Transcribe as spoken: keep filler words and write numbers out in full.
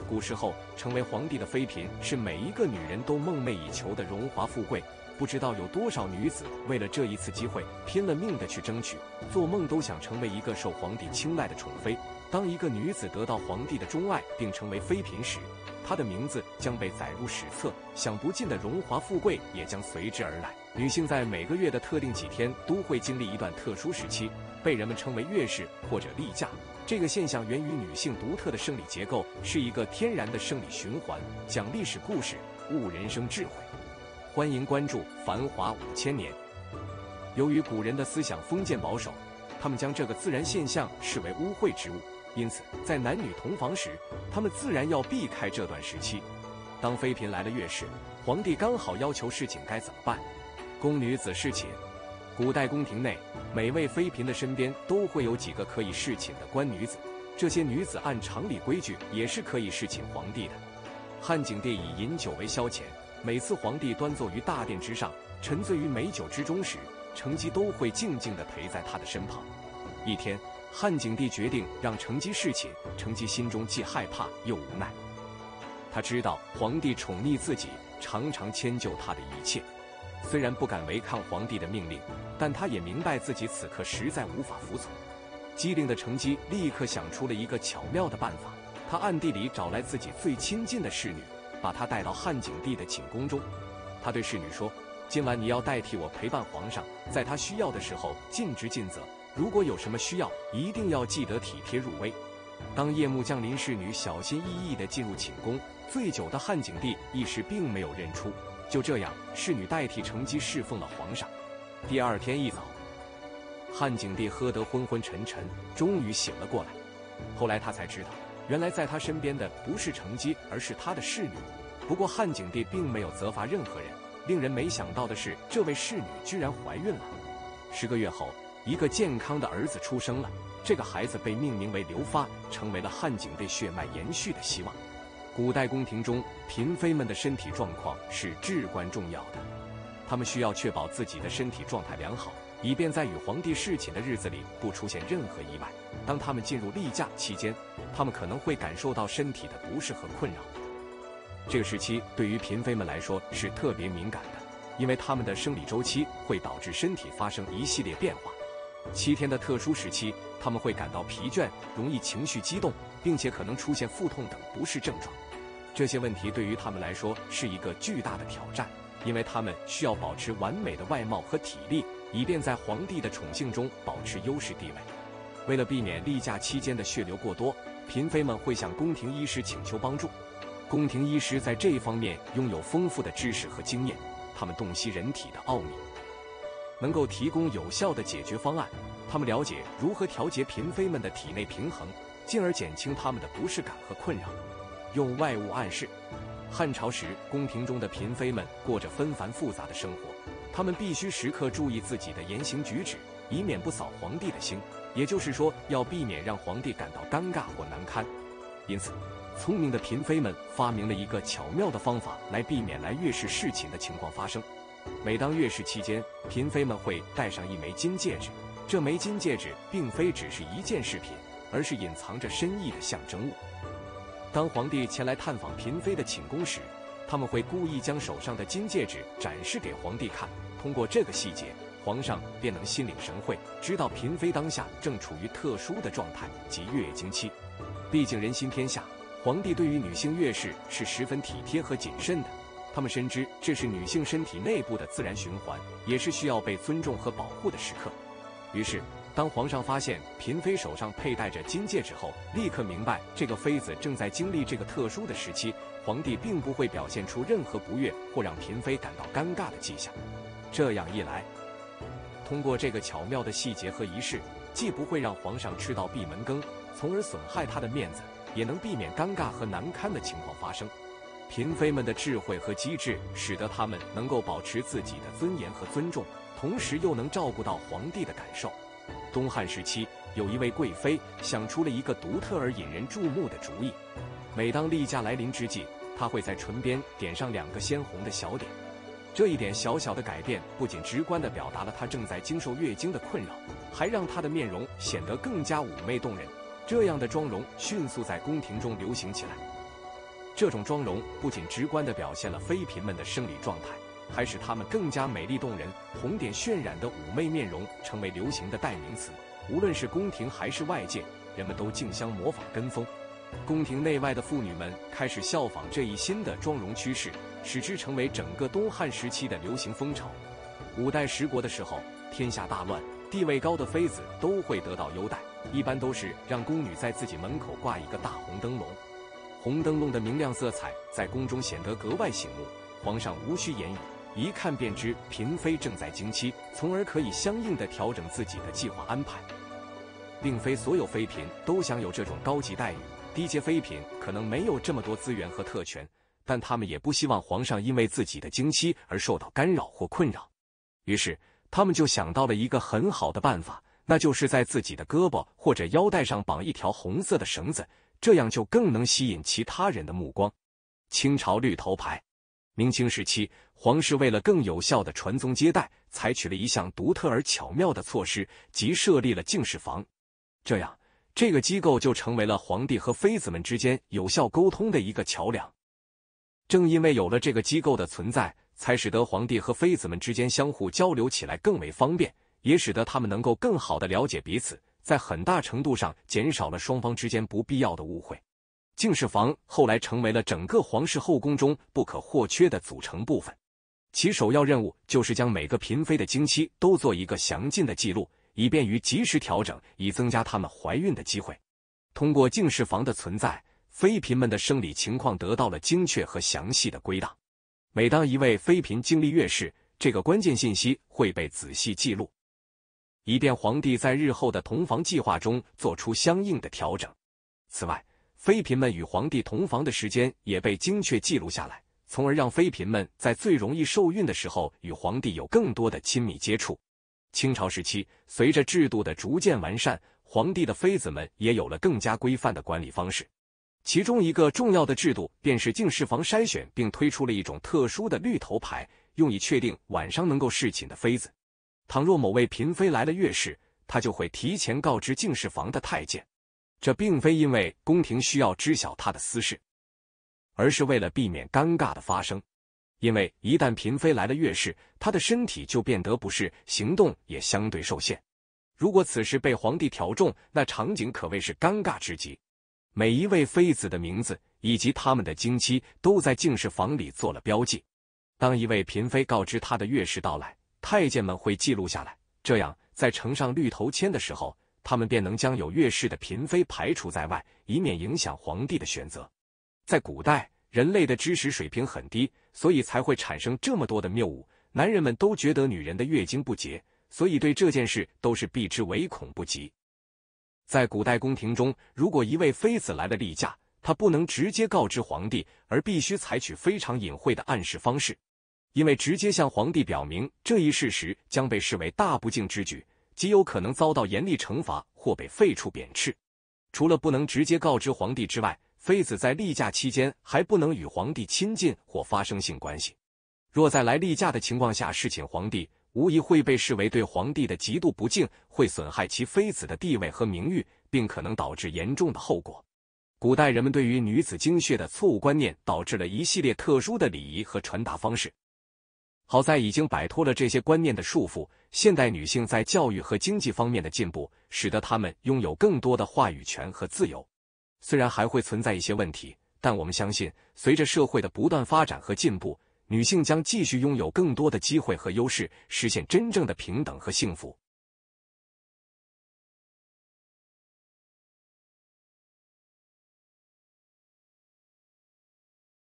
古时候，成为皇帝的妃嫔是每一个女人都梦寐以求的荣华富贵。不知道有多少女子为了这一次机会，拼了命的去争取，做梦都想成为一个受皇帝青睐的宠妃。当一个女子得到皇帝的钟爱，并成为妃嫔时，她的名字将被载入史册，享不尽的荣华富贵也将随之而来。女性在每个月的特定几天都会经历一段特殊时期，被人们称为月事或者例假。这个现象源于女性独特的生理结构，是一个天然的生理循环。讲历史故事，悟人生智慧。欢迎关注《繁华五千年》。由于古人的思想封建保守，他们将这个自然现象视为污秽之物，因此在男女同房时，他们自然要避开这段时期。当妃嫔来了月事，皇帝刚好要求侍寝，该怎么办？宫女子侍寝。古代宫廷内，每位妃嫔的身边都会有几个可以侍寝的官女子，这些女子按常理规矩也是可以侍寝皇帝的。汉景帝以饮酒为消遣，每次皇帝端坐于大殿之上，沉醉于美酒之中时，成姬都会静静地陪在他的身旁。一天，汉景帝决定让成姬侍寝，成姬心中既害怕又无奈。他知道皇帝宠溺自己，常常迁就他的一切。虽然不敢违抗皇帝的命令，但他也明白自己此刻实在无法服从。机灵的成姬立刻想出了一个巧妙的办法，他暗地里找来自己最亲近的侍女，把她带到汉景帝的寝宫中。他对侍女说：“今晚你要代替我陪伴皇上，在他需要的时候尽职尽责，如果有什么需要，一定要记得体贴入微。”当夜幕降临，侍女小心翼翼地进入寝宫，醉酒的汉景帝一时并没有认出。就这样，侍女代替成姬侍奉了皇上。第二天一早，汉景帝喝得昏昏沉沉，终于醒了过来。后来他才知道，原来在他身边的不是成姬，而是他的侍女。不过汉景帝并没有责罚任何人。令人没想到的是，这位侍女居然怀孕了。十个月后，一个健康的儿子出生了。这个孩子被命名为刘发，成为了汉景帝血脉延续的希望。古代宫廷中，嫔妃们的身体状况是至关重要的，她们需要确保自己的身体状态良好，以便在与皇帝侍寝的日子里不出现任何意外。当她们进入例假期间，她们可能会感受到身体的不适和困扰。这个时期对于嫔妃们来说是特别敏感的，因为她们的生理周期会导致身体发生一系列变化。七天的特殊时期，她们会感到疲倦，容易情绪激动，并且可能出现腹痛等不适症状。这些问题对于她们来说是一个巨大的挑战，因为她们需要保持完美的外貌和体力，以便在皇帝的宠幸中保持优势地位。为了避免例假期间的血流过多，嫔妃们会向宫廷医师请求帮助。宫廷医师在这一方面拥有丰富的知识和经验，他们洞悉人体的奥秘，能够提供有效的解决方案。他们了解如何调节嫔妃们的体内平衡，进而减轻她们的不适感和困扰。用外物暗示。汉朝时，宫廷中的嫔妃们过着纷繁复杂的生活，她们必须时刻注意自己的言行举止，以免不扫皇帝的兴，也就是说，要避免让皇帝感到尴尬或难堪。因此，聪明的嫔妃们发明了一个巧妙的方法来避免来月事侍寝的情况发生。每当月事期间，嫔妃们会戴上一枚金戒指，这枚金戒指并非只是一件饰品，而是隐藏着深意的象征物。当皇帝前来探访嫔妃的寝宫时，他们会故意将手上的金戒指展示给皇帝看，通过这个细节，皇上便能心领神会，知道嫔妃当下正处于特殊的状态，即月经期。毕竟人心天下，皇帝对于女性月事是十分体贴和谨慎的，他们深知这是女性身体内部的自然循环，也是需要被尊重和保护的时刻。于是当皇上发现嫔妃手上佩戴着金戒指后，立刻明白这个妃子正在经历这个特殊的时期，皇帝并不会表现出任何不悦或让嫔妃感到尴尬的迹象。这样一来，通过这个巧妙的细节和仪式，既不会让皇上吃到闭门羹，从而损害他的面子，也能避免尴尬和难堪的情况发生。嫔妃们的智慧和机智，使得她们能够保持自己的尊严和尊重，同时又能照顾到皇帝的感受。东汉时期，有一位贵妃想出了一个独特而引人注目的主意。每当例假来临之际，她会在唇边点上两个鲜红的小点。这一点小小的改变，不仅直观地表达了她正在经受月经的困扰，还让她的面容显得更加妩媚动人。这样的妆容迅速在宫廷中流行起来。 这种妆容不仅直观地表现了妃嫔们的生理状态，还使她们更加美丽动人。红点渲染的妩媚面容成为流行的代名词，无论是宫廷还是外界，人们都竞相模仿跟风。宫廷内外的妇女们开始效仿这一新的妆容趋势，使之成为整个东汉时期的流行风潮。五代十国的时候，天下大乱，地位高的妃子都会得到优待，一般都是让宫女在自己门口挂一个大红灯笼。红灯笼的明亮色彩在宫中显得格外醒目，皇上无需言语，一看便知嫔妃正在经期，从而可以相应地调整自己的计划安排。并非所有妃嫔都享有这种高级待遇，低阶妃嫔可能没有这么多资源和特权，但他们也不希望皇上因为自己的经期而受到干扰或困扰。于是他们就想到了一个很好的办法，那就是在自己的胳膊或者腰带上绑一条红色的绳子，这样就更能吸引其他人的目光。清朝绿头牌。明清时期，皇室为了更有效地传宗接代，采取了一项独特而巧妙的措施，即设立了进士房。这样，这个机构就成为了皇帝和妃子们之间有效沟通的一个桥梁。正因为有了这个机构的存在，才使得皇帝和妃子们之间相互交流起来更为方便，也使得他们能够更好地了解彼此，在很大程度上减少了双方之间不必要的误会。进士房后来成为了整个皇室后宫中不可或缺的组成部分，其首要任务就是将每个嫔妃的经期都做一个详尽的记录，以便于及时调整，以增加她们怀孕的机会。通过进士房的存在，妃嫔们的生理情况得到了精确和详细的归档。每当一位妃嫔经历月事，这个关键信息会被仔细记录，以便皇帝在日后的同房计划中做出相应的调整。此外，妃嫔们与皇帝同房的时间也被精确记录下来，从而让妃嫔们在最容易受孕的时候与皇帝有更多的亲密接触。清朝时期，随着制度的逐渐完善，皇帝的妃子们也有了更加规范的管理方式。其中一个重要的制度便是进士房筛选，并推出了一种特殊的绿头牌，用以确定晚上能够侍寝的妃子。倘若某位嫔妃来了月事，她就会提前告知进士房的太监。这并非因为宫廷需要知晓她的私事，而是为了避免尴尬的发生。因为一旦嫔妃来了月事，她的身体就变得不适，行动也相对受限。如果此时被皇帝挑中，那场景可谓是尴尬之极。每一位妃子的名字以及她们的经期都在进士房里做了标记。当一位嫔妃告知她的月事到来，太监们会记录下来，这样在呈上绿头签的时候，他们便能将有月事的嫔妃排除在外，以免影响皇帝的选择。在古代，人类的知识水平很低，所以才会产生这么多的谬误。男人们都觉得女人的月经不洁，所以对这件事都是避之唯恐不及。在古代宫廷中，如果一位妃子来了例假，她不能直接告知皇帝，而必须采取非常隐晦的暗示方式，因为直接向皇帝表明这一事实将被视为大不敬之举，极有可能遭到严厉惩罚或被废黜贬斥。除了不能直接告知皇帝之外，妃子在例假期间还不能与皇帝亲近或发生性关系。若在来例假的情况下侍寝皇帝，无疑会被视为对皇帝的极度不敬，会损害其妃子的地位和名誉，并可能导致严重的后果。古代人们对于女子经血的错误观念，导致了一系列特殊的礼仪和传达方式。好在已经摆脱了这些观念的束缚，现代女性在教育和经济方面的进步，使得她们拥有更多的话语权和自由。虽然还会存在一些问题，但我们相信，随着社会的不断发展和进步，女性将继续拥有更多的机会和优势，实现真正的平等和幸福。